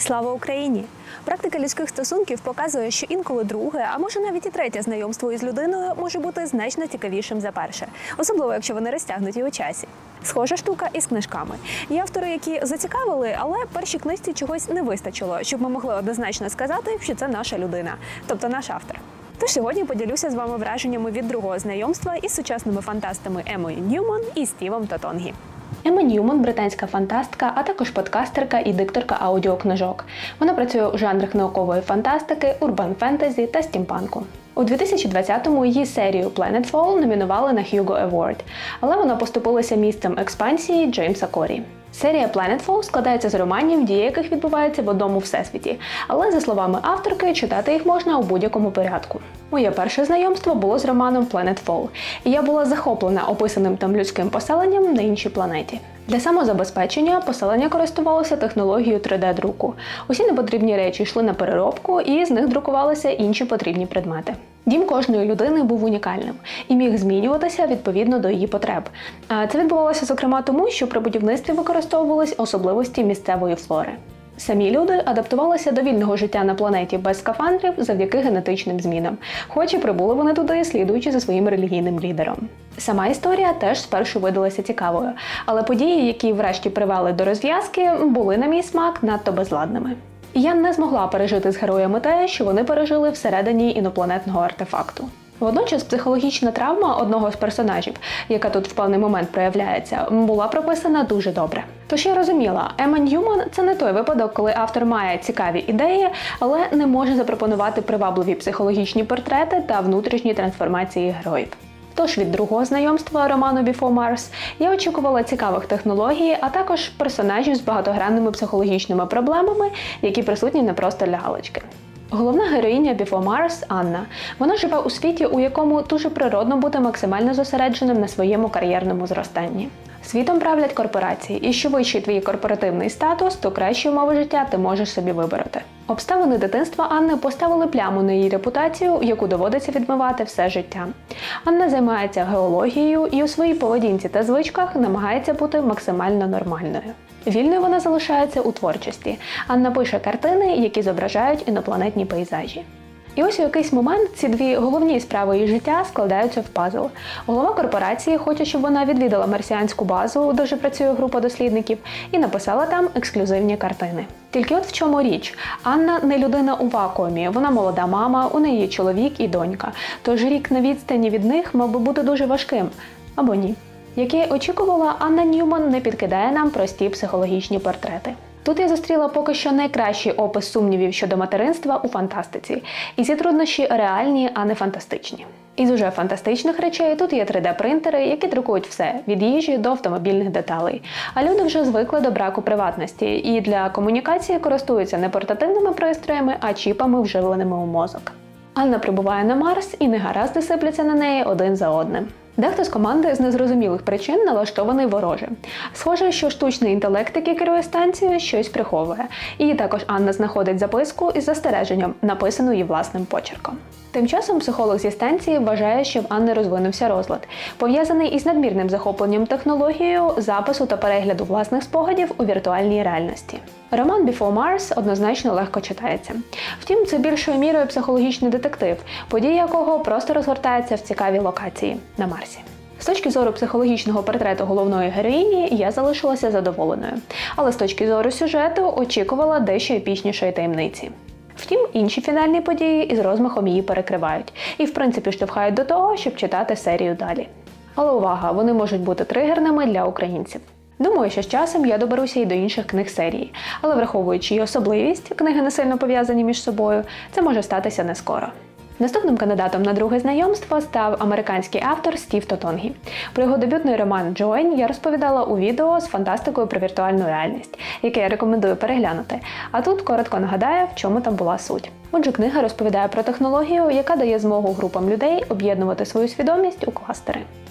Слава Україні! Практика людських стосунків показує, що інколи друге, а може навіть і третє знайомство із людиною може бути значно цікавішим за перше, особливо якщо вони розтягнуті у часі. Схожа штука із книжками. Є автори, які зацікавили, але першій книжці чогось не вистачило, щоб ми могли однозначно сказати, що це наша людина, тобто наш автор. Тож сьогодні поділюся з вами враженнями від другого знайомства із сучасними фантастами Еммою Ньюман і Стівом Тотонгі. Емма Ньюман – британська фантастка, а також подкастерка і дикторка аудіокнижок. Вона працює у жанрах наукової фантастики, урбан-фентезі та стімпанку. У 2020-му її серію Planetfall номінували на Hugo Award, але вона поступилася місцем експансії Джеймса Корі. Серія Planetfall складається з романів, дії яких відбуваються в одному всесвіті, але, за словами авторки, читати їх можна у будь-якому порядку. Моє перше знайомство було з романом Planetfall, і я була захоплена описаним там людським поселенням на іншій планеті. Для самозабезпечення поселення користувалося технологією 3D-друку. Усі непотрібні речі йшли на переробку, і з них друкувалися інші потрібні предмети. Дім кожної людини був унікальним і міг змінюватися відповідно до її потреб. Це відбувалося, зокрема, тому, що при будівництві використовувались особливості місцевої флори. Самі люди адаптувалися до вільного життя на планеті без скафандрів завдяки генетичним змінам, хоч і прибули вони туди, слідуючи за своїм релігійним лідером. Сама історія теж спершу видалася цікавою, але події, які врешті привели до розв'язки, були, на мій смак, надто безладними. Я не змогла пережити з героями те, що вони пережили всередині інопланетного артефакту. Водночас психологічна травма одного з персонажів, яка тут в певний момент проявляється, була прописана дуже добре. Тож я розуміла, Емма Ньюман – це не той випадок, коли автор має цікаві ідеї, але не може запропонувати привабливі психологічні портрети та внутрішні трансформації героїв. Тож від другого знайомства роману Before Mars я очікувала цікавих технологій, а також персонажів з багатогранними психологічними проблемами, які присутні не просто для галочки. Головна героїня Before Mars – Анна. Вона живе у світі, у якому дуже природно бути максимально зосередженим на своєму кар'єрному зростанні. Світом правлять корпорації, і що вищий твій корпоративний статус, то кращі умови життя ти можеш собі вибороти. Обставини дитинства Анни поставили пляму на її репутацію, яку доводиться відмивати все життя. Анна займається геологією і у своїй поведінці та звичках намагається бути максимально нормальною. Вільною вона залишається у творчості. Анна пише картини, які зображають інопланетні пейзажі. І ось у якийсь момент ці дві головні справи її життя складаються в пазл. Голова корпорації хоче, щоб вона відвідала марсіанську базу, де вже працює група дослідників, і написала там ексклюзивні картини. Тільки от в чому річ. Анна не людина у вакуумі, вона молода мама, у неї є чоловік і донька. Тож рік на відстані від них мав би бути дуже важким. Або ні. Як я й очікувала, Емма Ньюман не підкидає нам прості психологічні портрети. Тут я зустріла поки що найкращий опис сумнівів щодо материнства у фантастиці. І ці труднощі реальні, а не фантастичні. Із уже фантастичних речей тут є 3D-принтери, які друкують все – від їжі до автомобільних деталей. А люди вже звикли до браку приватності і для комунікації користуються не портативними пристроями, а чіпами, вживленими у мозок. Анна прибуває на Марс, і негаразди сипляться на неї один за одним. Дехто з команди з незрозумілих причин налаштований вороже. Схоже, що штучний інтелект, який керує станцією, щось приховує. І також Анна знаходить записку із застереженням, написану її власним почерком. Тим часом психолог зі станції вважає, що в Анни розвинувся розлад, пов'язаний із надмірним захопленням технологією, запису та перегляду власних спогадів у віртуальній реальності. Роман Before Mars однозначно легко читається. Втім, це більшою мірою психологічний детектив, події якого просто розгортаються в цікавій локації – на Марсі. З точки зору психологічного портрету головної героїні я залишилася задоволеною. Але з точки зору сюжету очікувала дещо епічнішої таємниці. Втім, інші фінальні події із розмахом її перекривають і, в принципі, штовхають до того, щоб читати серію далі. Але увага, вони можуть бути тригерними для українців. Думаю, що з часом я доберуся і до інших книг серії, але враховуючи її особливість, книги не сильно пов'язані між собою, це може статися не скоро. Наступним кандидатом на друге знайомство став американський автор Стів Тотонгі. Про його дебютний роман «Джойн» я розповідала у відео з фантастикою про віртуальну реальність, яке я рекомендую переглянути, а тут коротко нагадаю, в чому там була суть. Отже, книга розповідає про технологію, яка дає змогу групам людей об'єднувати свою свідомість у кластери.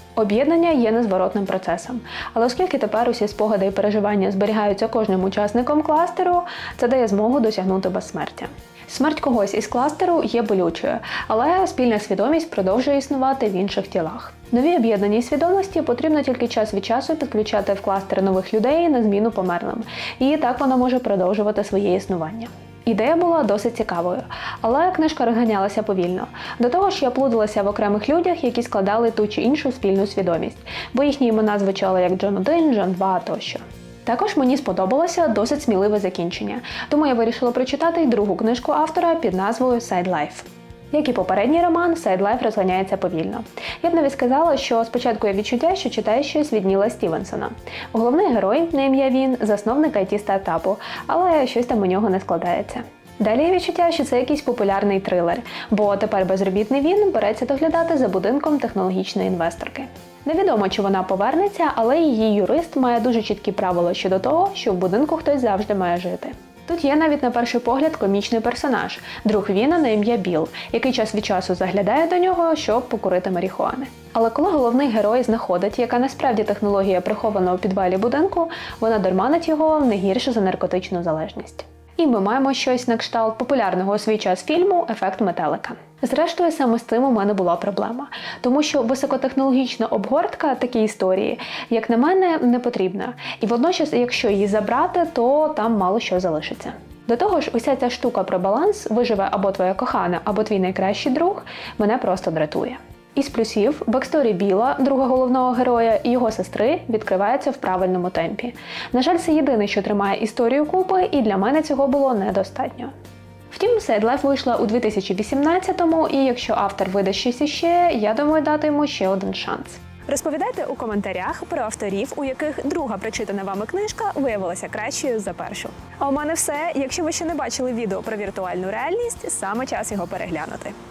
Об'єднання є незворотним процесом, але оскільки тепер усі спогади і переживання зберігаються кожним учасником кластеру, це дає змогу досягнути безсмертя. Смерть когось із кластеру є болючою, але спільна свідомість продовжує існувати в інших тілах. Новій об'єднаній свідомості потрібно тільки час від часу підключати в кластер нових людей на зміну померлим, і так вона може продовжувати своє існування. Ідея була досить цікавою, але книжка розганялася повільно. До того ж, я плуталася в окремих людях, які складали ту чи іншу спільну свідомість, бо їхні імена звучали як Джон 1, Джон 2 тощо. Також мені сподобалося досить сміливе закінчення, тому я вирішила прочитати й другу книжку автора під назвою Side Life. Як і попередній роман, Side Life розганяється повільно. Я б навіть сказала, що спочатку є відчуття, що читаю щось від Ніла Стівенсона. Головний герой, на ім'я Він, засновник IT-стартапу, але щось там у нього не складається. Далі є відчуття, що це якийсь популярний трилер, бо тепер безробітний Він береться доглядати за будинком технологічної інвесторки. Невідомо, чи вона повернеться, але її юрист має дуже чіткі правила щодо того, що в будинку хтось завжди має жити. Тут є навіть на перший погляд комічний персонаж – друг Віна на ім'я Біл, який час від часу заглядає до нього, щоб покурити марихуани. Але коли головний герой знаходить, яка насправді технологія прихована у підвалі будинку, вона дурманить його не гірше за наркотичну залежність. І ми маємо щось на кшталт популярного у свій час фільму «Ефект метелика». Зрештою, саме з цим у мене була проблема. Тому що високотехнологічна обгортка такій історії, як на мене, не потрібна. І водночас, якщо її забрати, то там мало що залишиться. До того ж, уся ця штука про баланс «виживе або твоя кохана, або твій найкращий друг» мене просто дратує. Із плюсів, бексторі Біла, друга головного героя, і його сестри відкривається в правильному темпі. На жаль, це єдине, що тримає історію купи, і для мене цього було недостатньо. Втім, Side Life вийшла у 2018-му, і якщо автор видасть щось іще, я думаю дати йому ще один шанс. Розповідайте у коментарях про авторів, у яких друга прочитана вами книжка виявилася кращою за першу. А у мене все. Якщо ви ще не бачили відео про віртуальну реальність, саме час його переглянути.